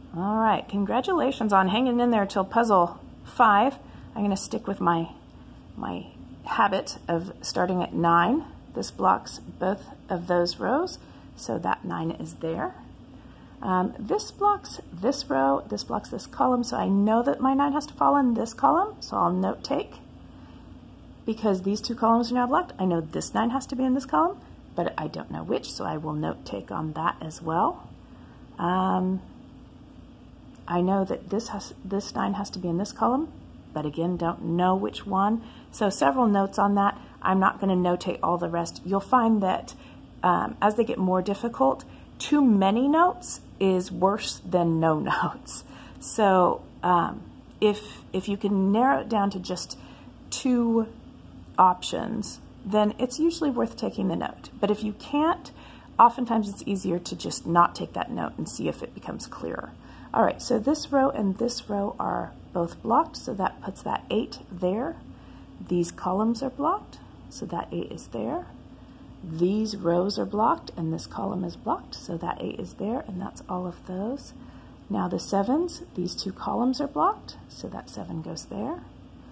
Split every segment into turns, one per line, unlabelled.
All right, congratulations on hanging in there till puzzle 5. I'm going to stick with my habit of starting at 9. This blocks both of those rows, so that 9 is there. This blocks this row, this blocks this column, so I know that my 9 has to fall in this column, so I'll note take. Because these two columns are now blocked, I know this 9 has to be in this column, but I don't know which, so I will note take on that as well. I know that this 9 has to be in this column, but again, don't know which one. So several notes on that. I'm not going to notate all the rest. You'll find that as they get more difficult, too many notes is worse than no notes. So if you can narrow it down to just 2 options, then it's usually worth taking the note. But if you can't, oftentimes it's easier to just not take that note and see if it becomes clearer. All right, so this row and this row are both blocked, so that puts that 8 there. These columns are blocked, so that 8 is there. These rows are blocked, and this column is blocked, so that 8 is there, and that's all of those. Now the 7s, these 2 columns are blocked, so that 7 goes there.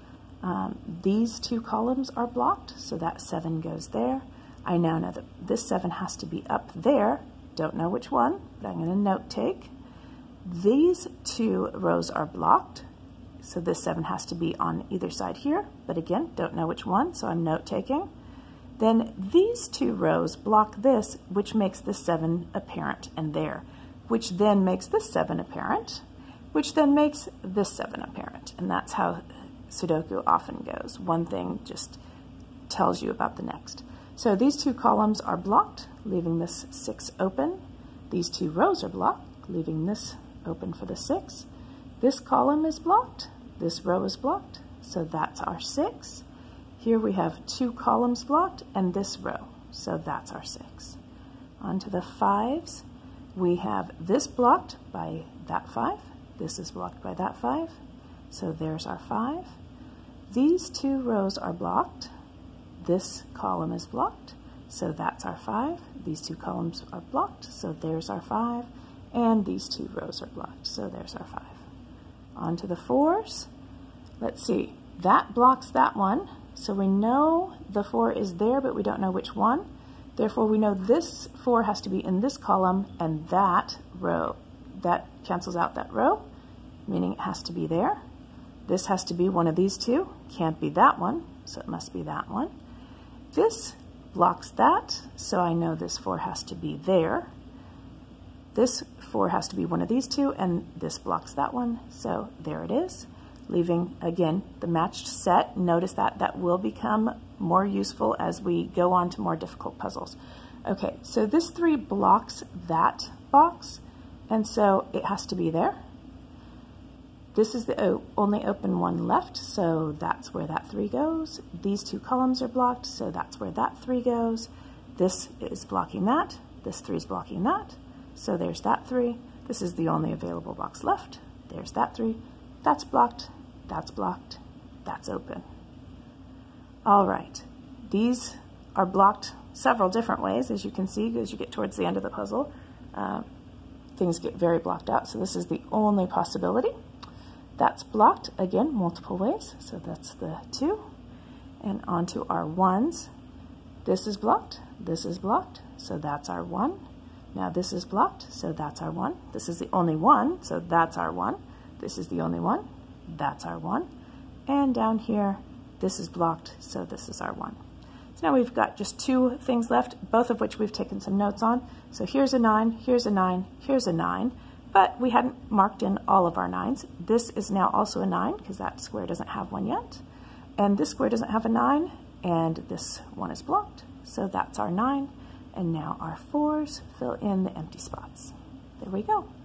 These 2 columns are blocked, so that 7 goes there. I now know that this 7 has to be up there. Don't know which one, but I'm going to note take. These 2 rows are blocked, so this 7 has to be on either side here, but again, don't know which one, so I'm note taking. Then these 2 rows block this, which makes this 7 apparent and there, which then makes this 7 apparent, which then makes this 7 apparent. And that's how Sudoku often goes. One thing just tells you about the next. So these 2 columns are blocked, leaving this 6 open. These 2 rows are blocked, leaving this open for the 6. This column is blocked, this row is blocked, so that's our 6. Here we have 2 columns blocked and this row, so that's our 6. On to the 5s, we have this blocked by that 5, this is blocked by that 5, so there's our 5. These 2 rows are blocked, this column is blocked, so that's our 5. These 2 columns are blocked, so there's our 5. And these 2 rows are blocked, so there's our 5. On to the 4s. Let's see, that blocks that one, so we know the 4 is there, but we don't know which one. Therefore, we know this 4 has to be in this column and that row. That cancels out that row, meaning it has to be there. This has to be one of these 2, can't be that one, so it must be that one. This blocks that, so I know this 4 has to be there. This 4 has to be one of these 2, and this blocks that one, so there it is. Leaving, again, the matched set. Notice that that will become more useful as we go on to more difficult puzzles. Okay, so this 3 blocks that box, and so it has to be there. This is the only open one left, so that's where that 3 goes. These 2 columns are blocked, so that's where that 3 goes. This is blocking that. This 3 is blocking that. So there's that 3. This is the only available box left. There's that 3. That's blocked. That's blocked. That's open. All right. These are blocked several different ways, as you can see, as you get towards the end of the puzzle. Things get very blocked out, so this is the only possibility. That's blocked, again, multiple ways, so that's the 2. And on to our 1s. This is blocked, so that's our 1. Now this is blocked, so that's our 1. This is the only one, so that's our 1. This is the only one, that's our 1. And down here, this is blocked, so this is our 1. So now we've got just 2 things left, both of which we've taken some notes on. So here's a 9, here's a 9, here's a 9, but we hadn't marked in all of our 9s. This is now also a 9, because that square doesn't have one yet. And this square doesn't have a 9, and this one is blocked, so that's our 9. And now our 4s fill in the empty spots. There we go.